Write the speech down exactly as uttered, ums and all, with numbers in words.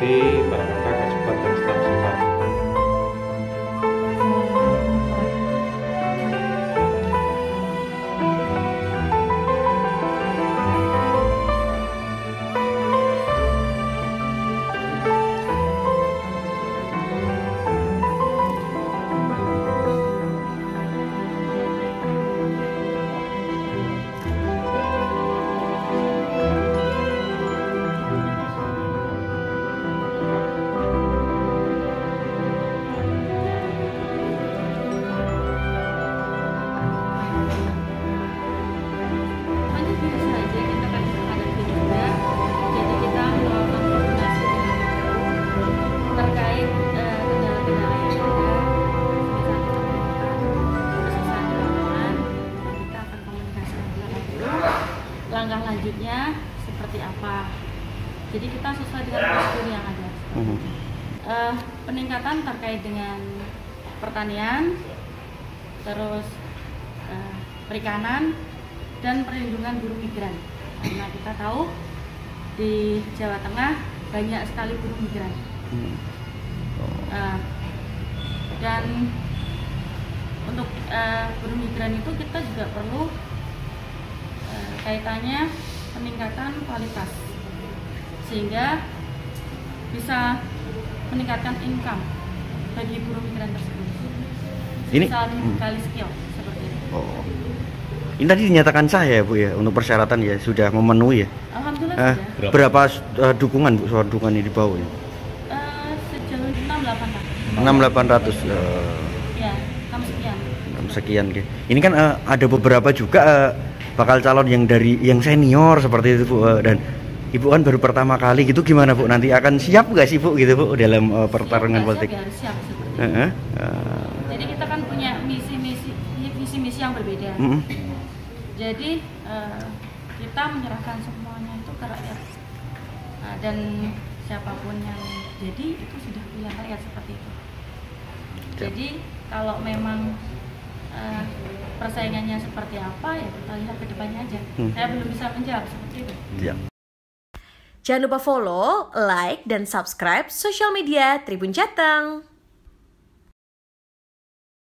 berarti barang agak cepat dan tetap cepat. Langkah lanjutnya seperti apa? Jadi kita sesuai dengan prosedur yang ada. Uh-huh. uh, peningkatan terkait dengan pertanian, terus uh, perikanan dan perlindungan buruh migran. Karena kita tahu di Jawa Tengah banyak sekali buruh migran. Uh, dan untuk uh, buruh migran itu kita juga perlu kaitannya peningkatan kualitas sehingga bisa meningkatkan income bagi buruh migran tersebut. Ini kali skill seperti itu. Oh. Ini tadi dinyatakan sah ya Bu ya untuk persyaratan ya sudah memenuhi ya. Alhamdulillah eh, sudah. Berapa uh, dukungan Bu soal dukungan ini di bawah ya? Uh, sejauh enam delapan ratus. enam delapan ratus. Uh, ya, enam sekian. enam sekian gitu. Ini kan uh, ada beberapa juga uh, bakal calon yang dari yang senior seperti itu Bu, dan Ibu kan baru pertama kali gitu, gimana Bu, nanti akan siap nggak sih Bu gitu Bu dalam uh, pertarungan siap, politik? Siap, harus siap seperti uh -huh. uh. Jadi kita kan punya misi-misi visi-misi yang berbeda. Uh -huh. Jadi uh, kita menyerahkan semuanya itu ke rakyat, uh, dan siapapun yang jadi itu sudah pilihan rakyat seperti itu. Jadi kalau memang uh, persaingannya seperti apa ya kita lihat ke depannya aja. Hmm. Saya belum bisa menjawab seperti itu. Ya. Jangan lupa follow, like, dan subscribe sosial media Tribun Jateng.